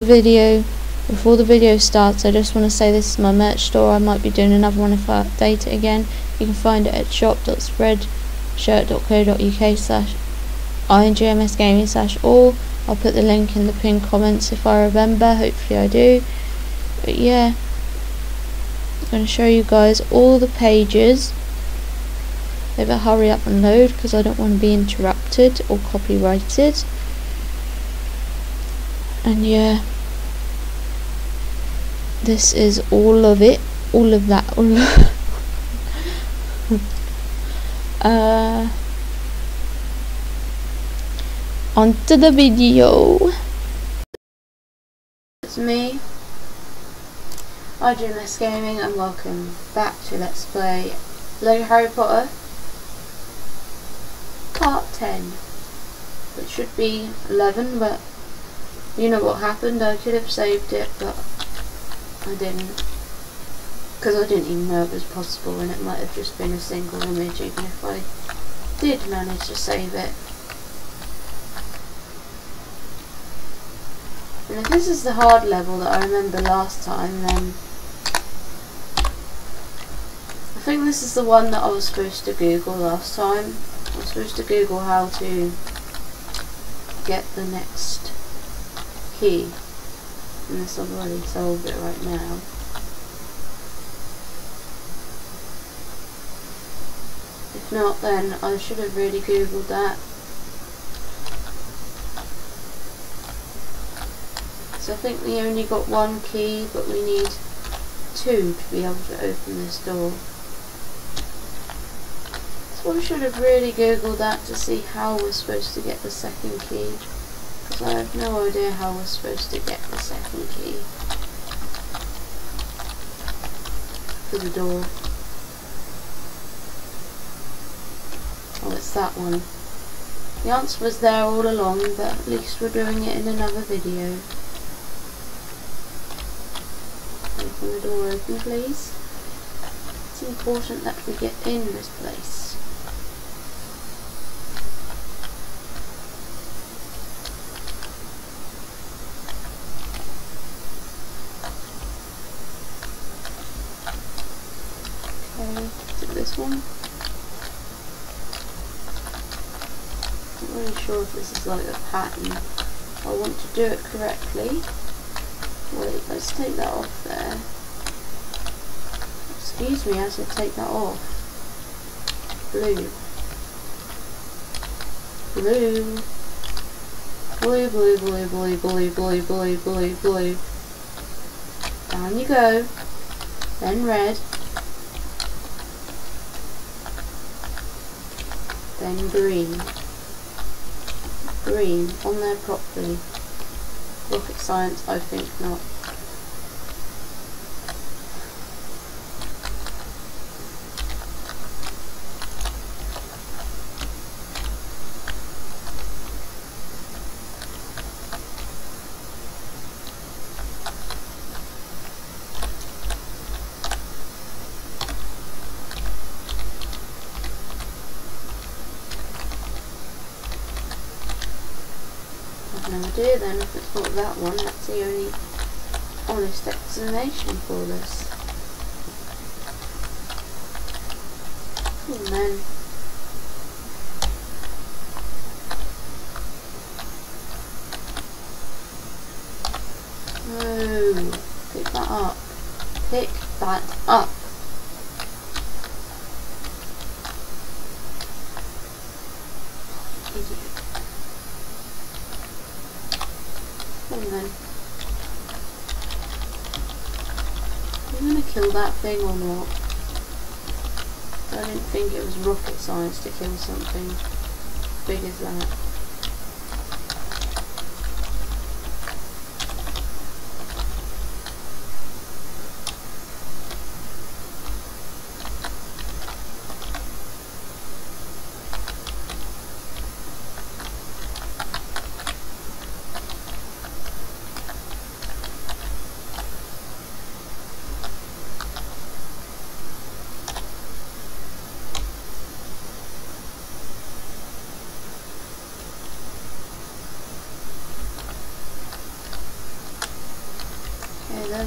video. Before the video starts, I just want to say this is my merch store. I might be doing another one if I update it again. You can find it at shop.spreadshirt.co.uk/ingmsgaming/all. I'll put the link in the pinned comments if I remember. Hopefully I do. But yeah, I'm going to show you guys all the pages. They better hurry up and load because I don't want to be interrupted or copyrighted. And yeah, this is all of it, all of that, all of onto the video. It's me, IGMS Gaming, and welcome back to Let's Play Lego Harry Potter Part 10, which should be 11, but you know what happened. I could have saved it, but I didn't, because I didn't even know it was possible, and it might have just been a single image even if I did manage to save it. And if this is the hard level that I remember last time, then I think this is the one that I was supposed to Google last time. I was supposed to Google how to get the next key, and this I've already solved it right now. If not, then I should have really Googled that. So I think we only got one key, but we need two to be able to open this door. So I should have really Googled that to see how we're supposed to get the second key, because I have no idea how we're supposed to get the second key for the door. Oh, it's that one. The answer was there all along, but at least we're doing it in another video. Open the door open, please. It's important that we get in this place. Okay, is it this one? I'm not really sure if this is like a pattern. I want to do it correctly. Wait, let's take that off there. Excuse me, I said take that off. Blue. Blue. Blue, blue, blue, blue, blue, blue, blue, blue, blue. Down you go. Then red. Then green. Green, on there properly. Rocket science, I think not. No idea then if it's not that one. That's the only honest explanation for this. Oh man. No, pick that up. Pick that up. Idiot. And then I'm gonna kill that thing or not. I didn't think it was rocket science to kill something big as that.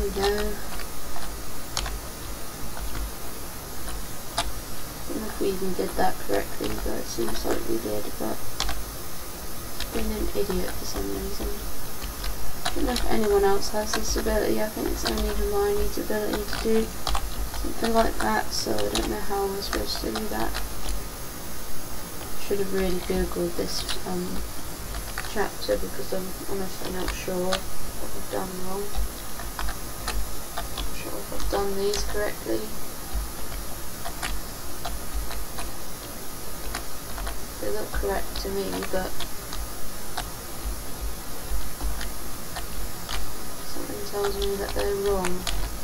we go. I don't know if we even did that correctly, but it seems like we did, but being an idiot for some reason. I don't know if anyone else has this ability. I think it's only Hermione's ability to do something like that, so I don't know how we're supposed to do that. Should have really googled this chapter because I'm honestly not sure what I've done wrong. Not sure if I've done these correctly. They look correct to me, but something tells me that they're wrong.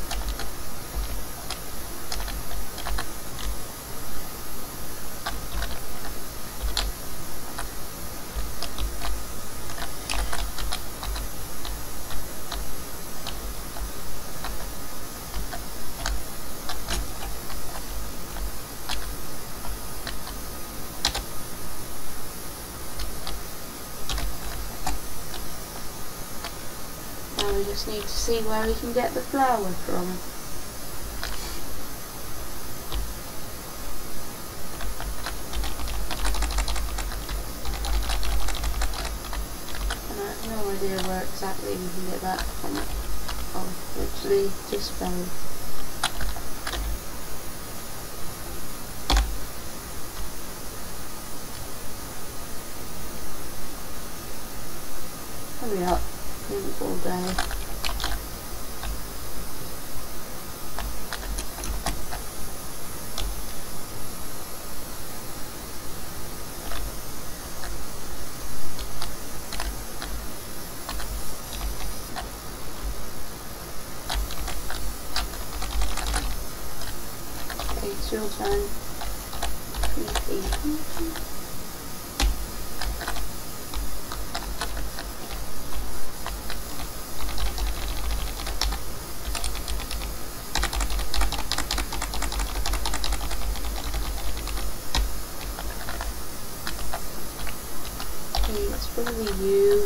Now we just need to see where we can get the flower from. And I have no idea where exactly we can get that from. Oh, literally just fell. Hurry up. All day. Okay, it's your turn. It's probably you.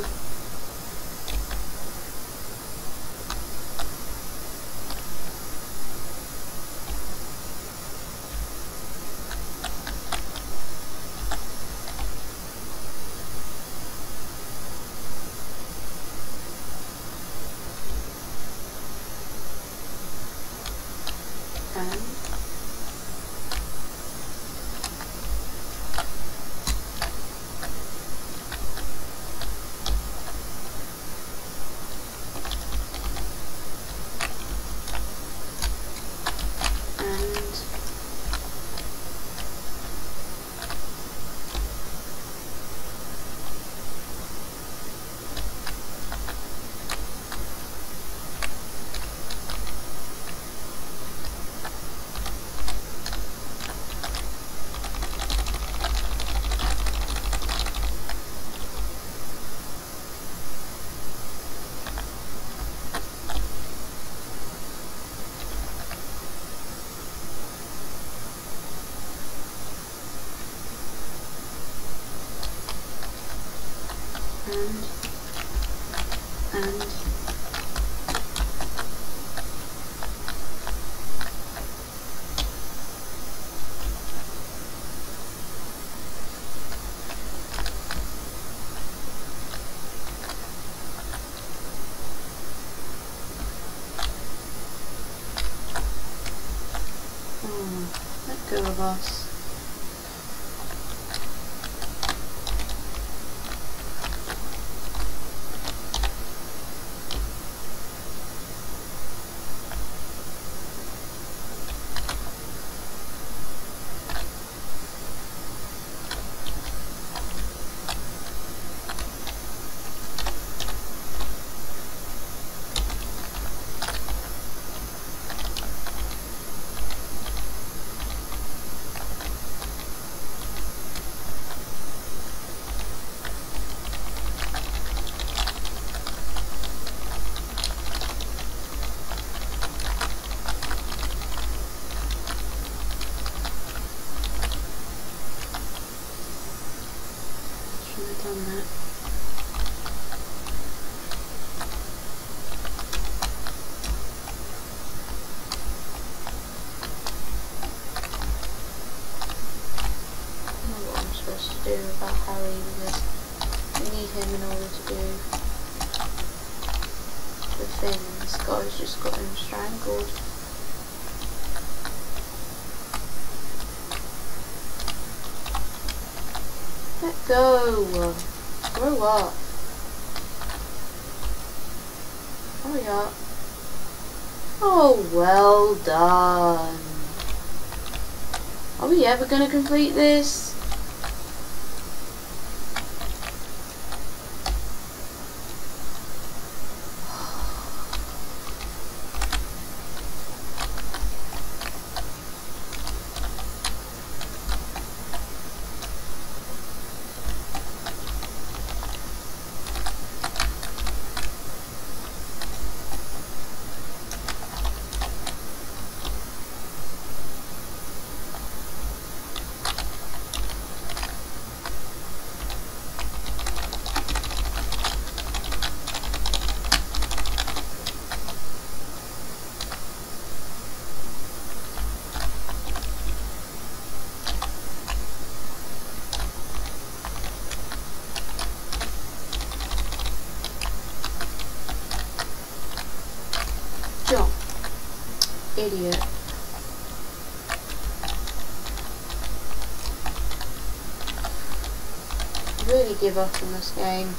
And let go of us. Done that. do about Harry because we need him in order to do the thing. This guy's just got him strangled. Let go! Grow up! Hurry up! Oh, well done! Are we ever gonna complete this? Jump. Idiot. Really give up on this game.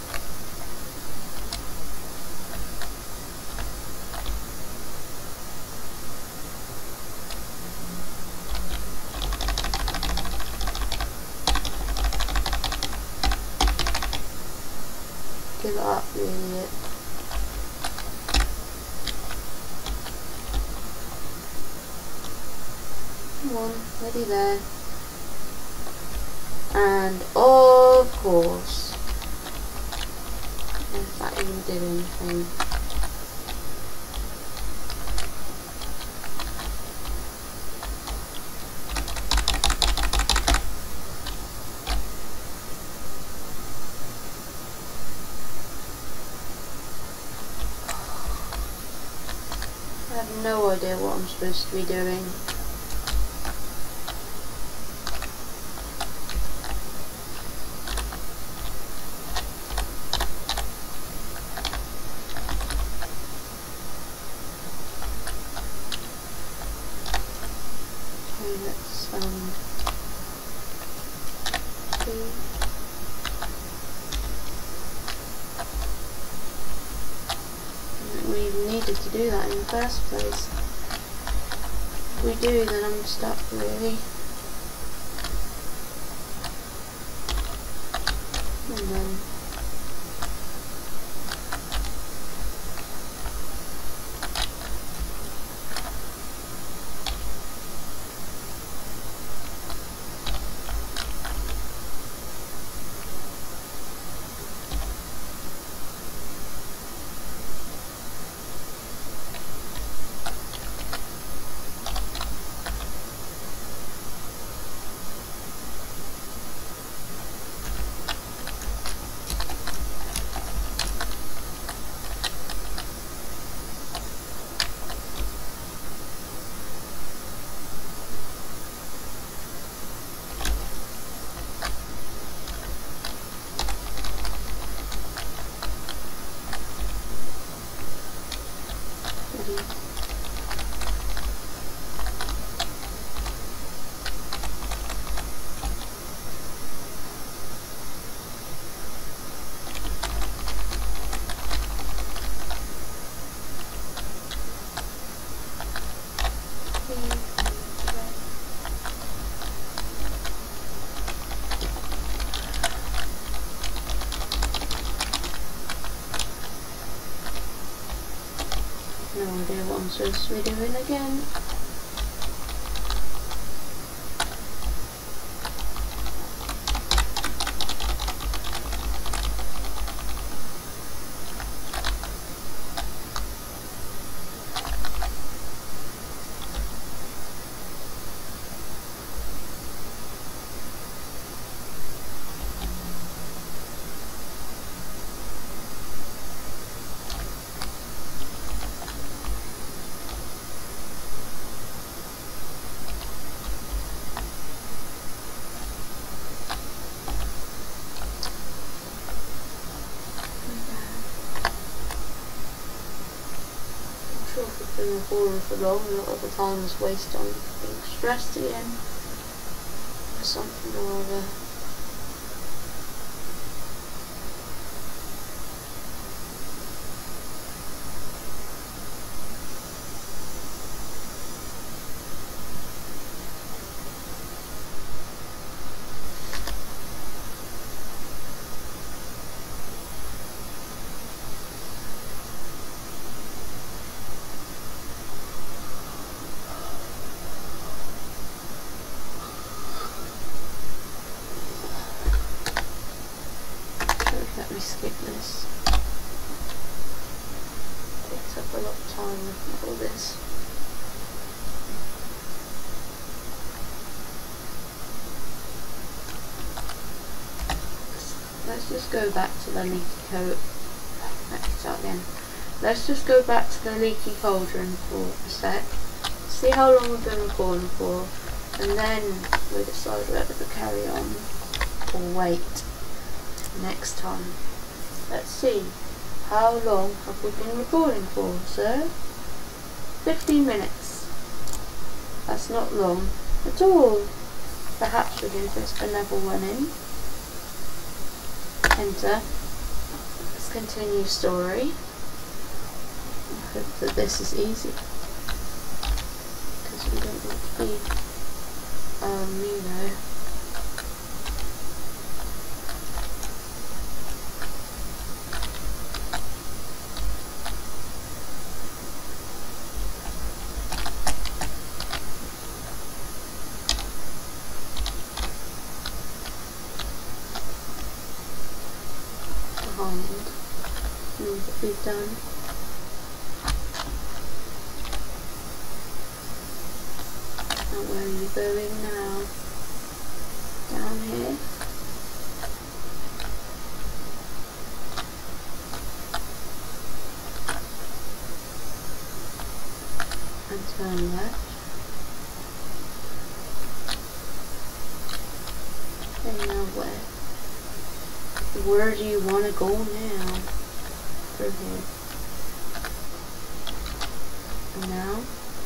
Give it up, you idiot. Come on, ready there. And of course, if that even did anything. I have no idea what I'm supposed to be doing. Let's we needed to do that in the first place. If we do, then I'm stuck really. And then no idea what I'm supposed to be doing again. been recording for long, a lot of the time is wasted on being stressed again or something or other. Let me skip this. Takes up a lot of time with all this. Let's just go back to the leaky coat. Let's start again. Let's just go back to the leaky cauldron for a sec. See how long we've been recording for, and then we decide whether to carry on or wait. Next time. Let's see. How long have we been recording for, sir? 15 minutes. That's not long at all. Perhaps we can just another one in. Enter. Let's continue story. I hope that this is easy. Because we don't want to be, you know, need to be done. And where are you going now? Down here. And turn left. And now where? Where do you want to go now? Through here. And now?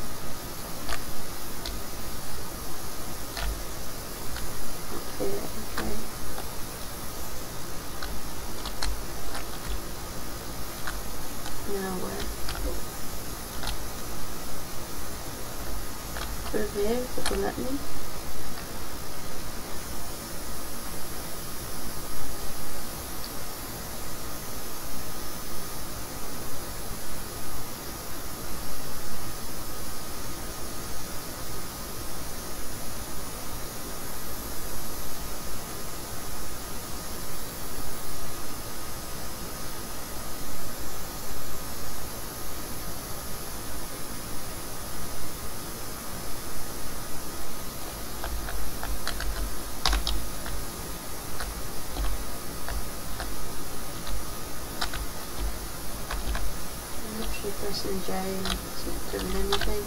Up here, okay. Now where? Through here, if it'll let me. Pressing J and it's not doing anything.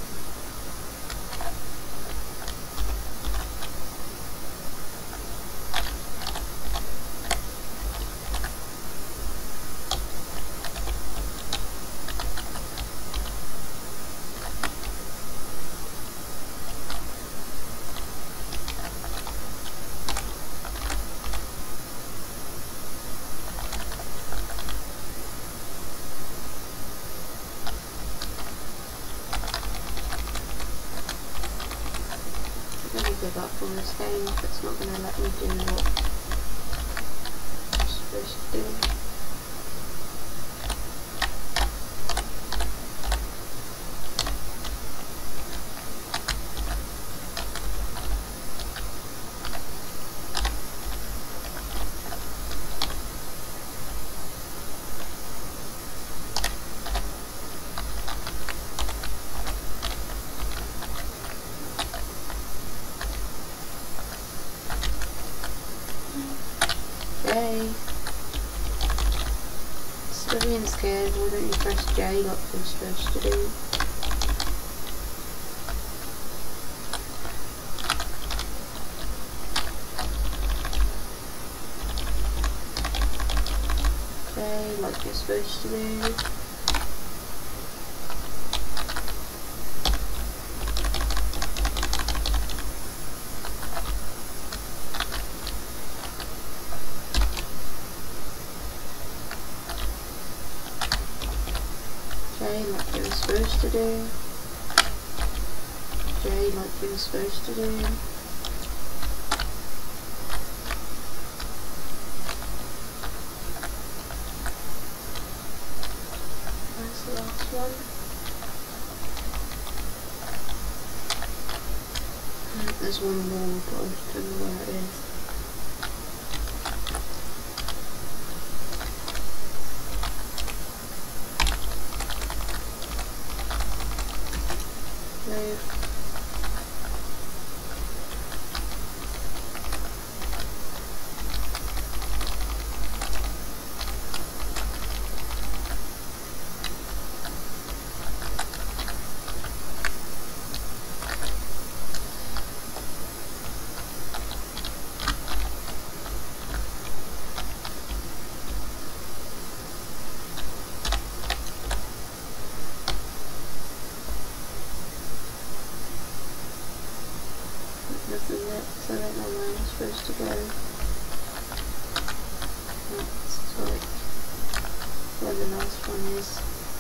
Give up on this game if it's not going to let me do what I'm supposed to do. J. Still being scared, why don't you press J like you're supposed to do? J like you're supposed to do. J like you were supposed to do. J like you were supposed to do. That's the last one. There's one more, but I just don't know where it is. Move. Nothing yet, so I don't know where I'm supposed to go. That's like where the last one is.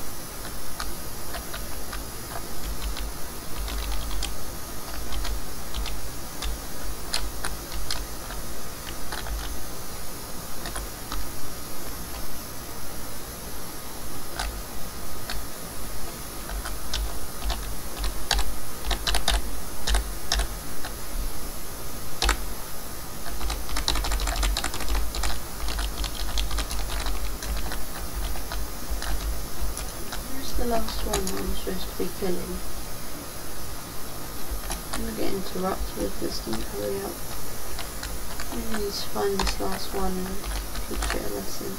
The last one that I'm supposed to be killing. I'm gonna get interrupted if this doesn't hurry up. I need to find this last one and teach it a lesson.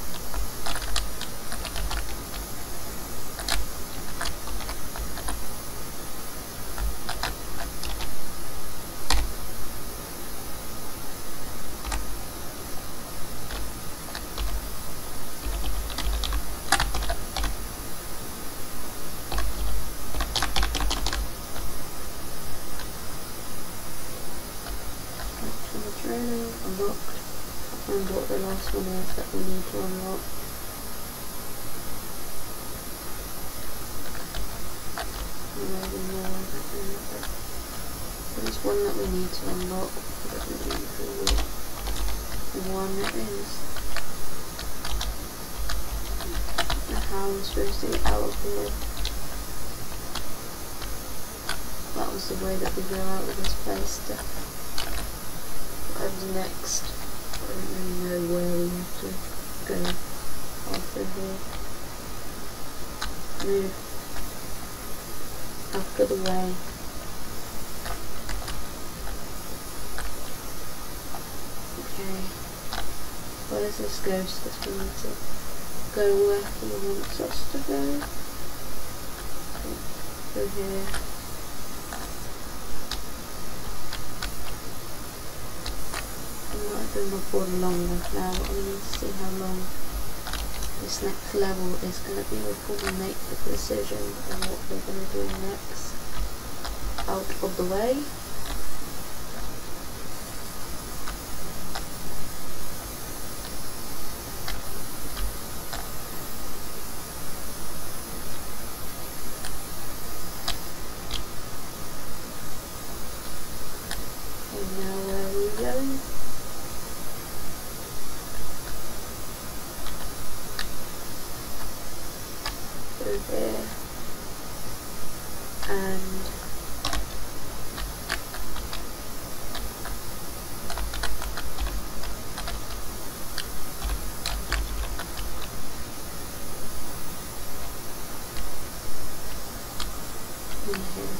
Unlocked. And what the last one is that we need to unlock. Maybe more, I don't know, but there's one that we need to unlock. It doesn't even feel the one it is. And how I'm supposed to get out of here. That was the way that we go out of this place. And next, I don't really know where we have to go after here. Move out of the way. Okay, where's this ghost that's going to go where he wants us to go? Go here. I've been recording long enough now, but we need to see how long this next level is going to be before we make the decision on what we're going to do next. Out of the way. And now where are we going? There and in here.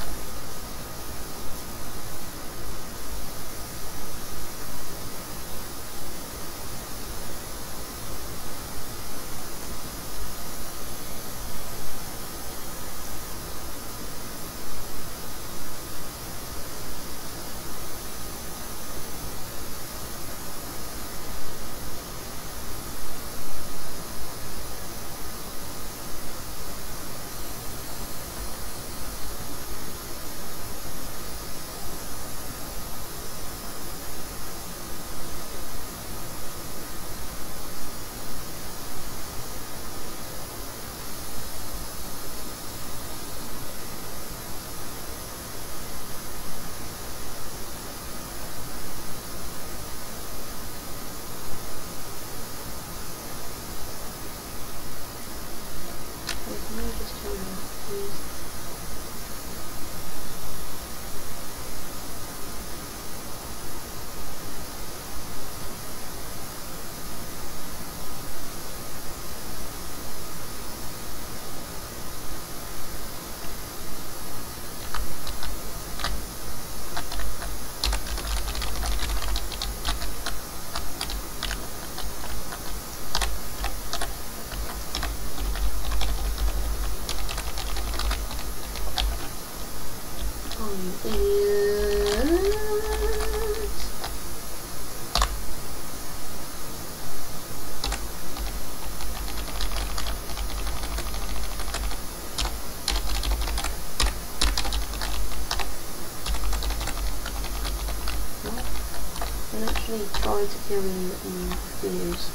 Tried to kill me and refused.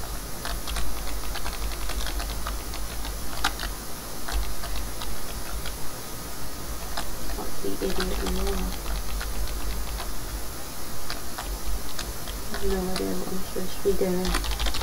Like the idiot you are. I have no idea what I'm supposed to be doing.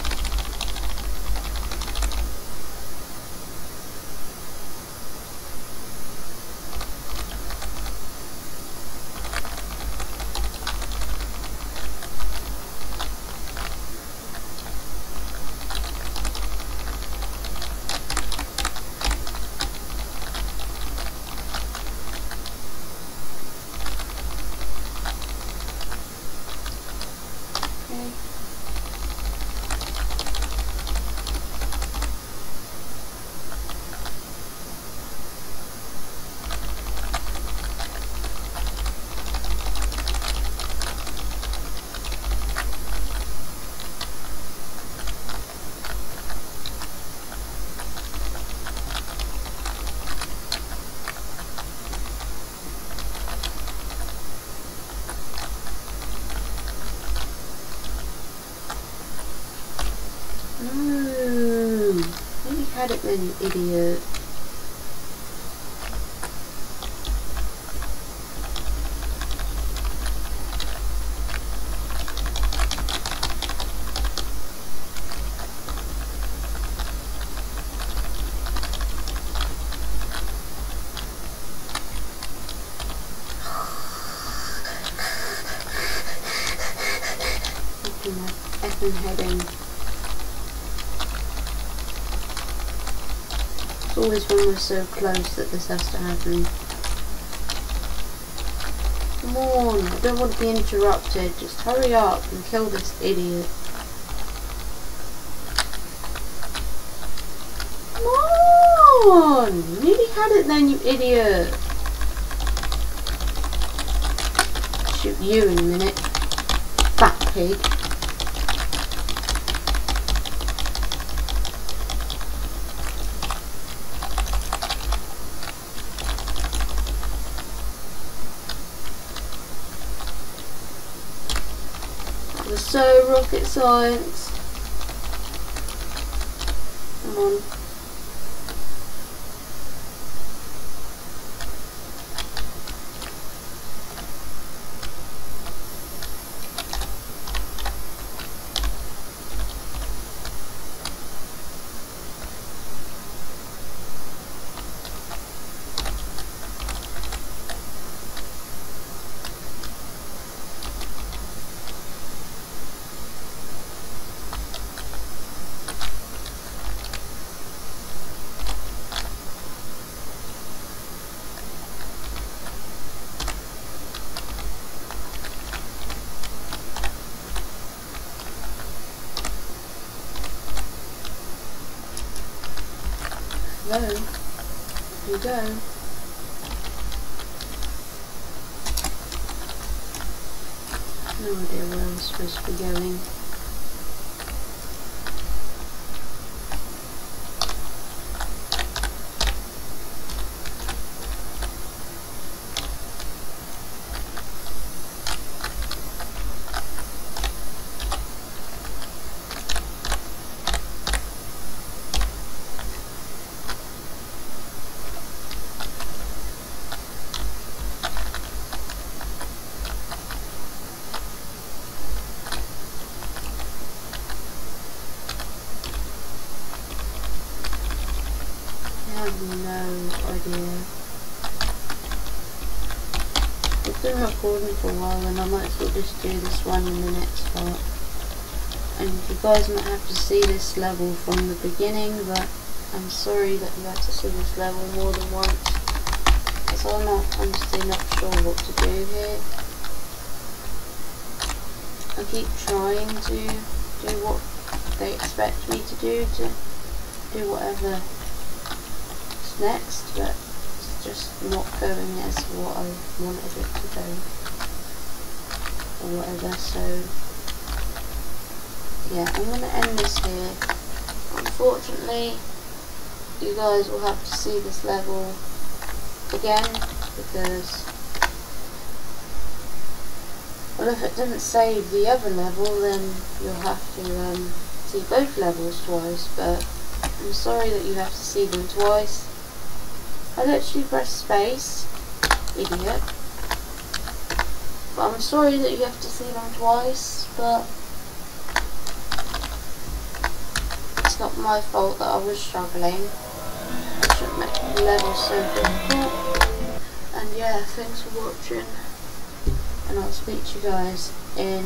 Had it then, you idiot. Looking my effing head in. Always when we're so close that this has to happen. Come on, I don't want to be interrupted. Just hurry up and kill this idiot. Come on! You nearly had it then, you idiot. Shoot you in a minute. Fat pig. So rocket science. Come on. Hello. Here you go. No idea where I'm supposed to be going. have no idea. I've been recording for a while and I might as well just do this one in the next part. And you guys might have to see this level from the beginning, but I'm sorry that you have to see this level more than once, because I'm honestly not sure what to do here. I keep trying to do what they expect me to do whatever is next, but it's just not going as what I wanted it to go, or whatever, so yeah, I'm going to end this here. Unfortunately, you guys will have to see this level again, because, well, if it didn't save the other level, then you'll have to see both levels twice, but I'm sorry that you have to see them twice. I literally pressed space, idiot. But I'm sorry that you have to see them twice, but it's not my fault that I was struggling. I shouldn't make the level so difficult. And yeah, thanks for watching, and I'll speak to you guys in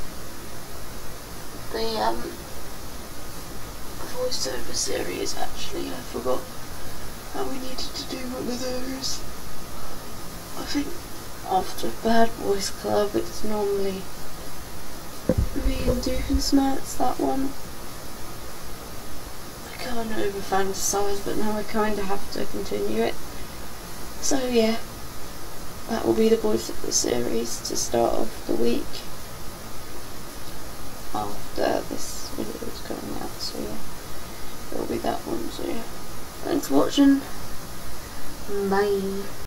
the voiceover series. Actually, I forgot how we needed to do one of those. I think after Bad Boys Club it's normally me and Doofenshmirtz, that one. I kind of over fantasise, but now I kind of have to continue it. So yeah, that will be the voiceover series to start off the week after this video is coming out, so yeah, it'll be that one, so yeah. Thanks for watching, bye.